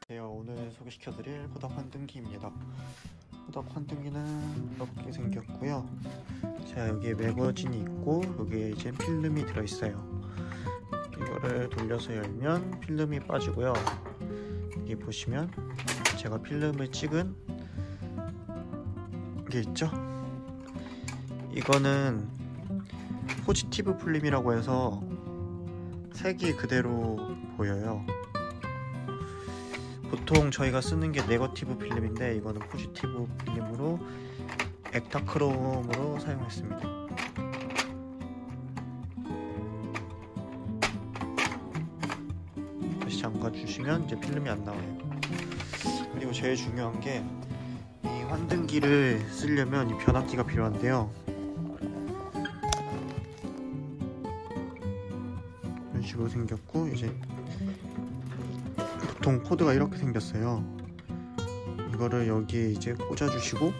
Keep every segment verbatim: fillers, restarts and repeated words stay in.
제가 오늘 소개시켜드릴 호덕 환등기입니다. 호덕 환등기는 이렇게 생겼고요. 자, 여기에 매거진이 있고 여기에 이제 필름이 들어있어요. 이거를 돌려서 열면 필름이 빠지고요. 여기 보시면 제가 필름을 찍은 게 있죠? 이거는 포지티브 필름이라고 해서 색이 그대로 보여요. 보통 저희가 쓰는 게 네거티브 필름인데 이거는 포지티브 필름으로 액타크롬으로 사용했습니다. 다시 잠가주시면 이제 필름이 안 나와요. 그리고 제일 중요한 게 이 환등기를 쓰려면 이 변압기가 필요한데요. 이런 식으로 생겼고, 이제 보통 코드가 이렇게 생겼어요. 이거를 여기에 이제 꽂아주시고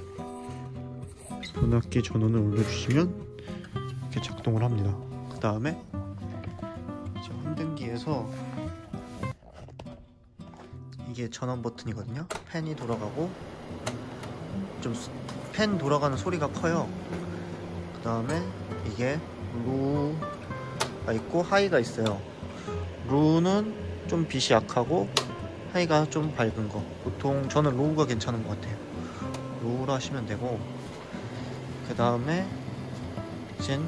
변압기 전원을 올려주시면 이렇게 작동을 합니다. 그 다음에 이제 환등기에서 이게 전원 버튼이거든요. 팬이 돌아가고 좀 팬 돌아가는 소리가 커요. 그 다음에 이게 루가 있고 하이가 있어요. 루는 좀 빛이 약하고 하이가 좀 밝은 거. 보통 저는 로우가 괜찮은 것 같아요. 로우로 하시면 되고, 그 다음에 이젠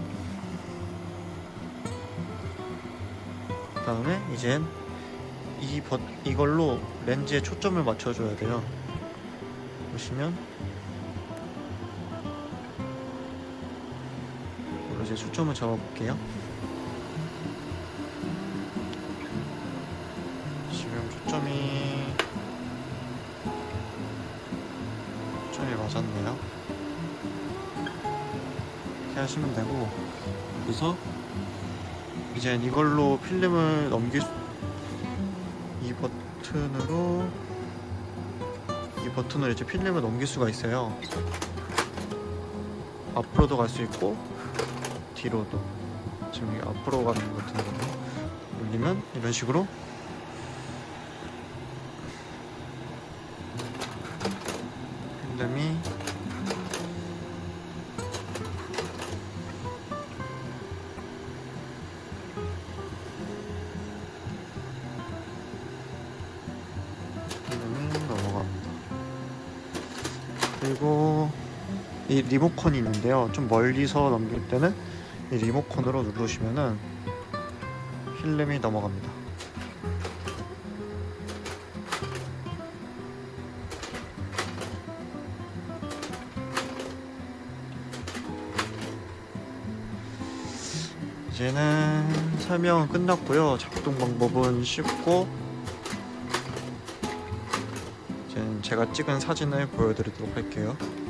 그 다음에 이젠 이 버, 이걸로 렌즈에 초점을 맞춰줘야 돼요. 보시면 이걸로 이제 초점을 잡아볼게요. 지금 초점이 초점이 맞았네요. 이렇게 하시면 되고, 여기서 이제 이걸로 필름을 넘길 수, 이 버튼으로 이 버튼으로 이제 필름을 넘길 수가 있어요. 앞으로도 갈 수 있고 뒤로도. 지금 이게 앞으로 가는 버튼이거든요. 올리면 이런 식으로 필름이 필름이 넘어갑니다. 그리고 이 리모컨이 있는데요. 좀 멀리서 넘길 때는 이 리모컨으로 누르시면은 필름이 넘어갑니다. 이제는 설명은 끝났고요. 작동 방법은 쉽고, 이제는 제가 찍은 사진을 보여드리도록 할게요.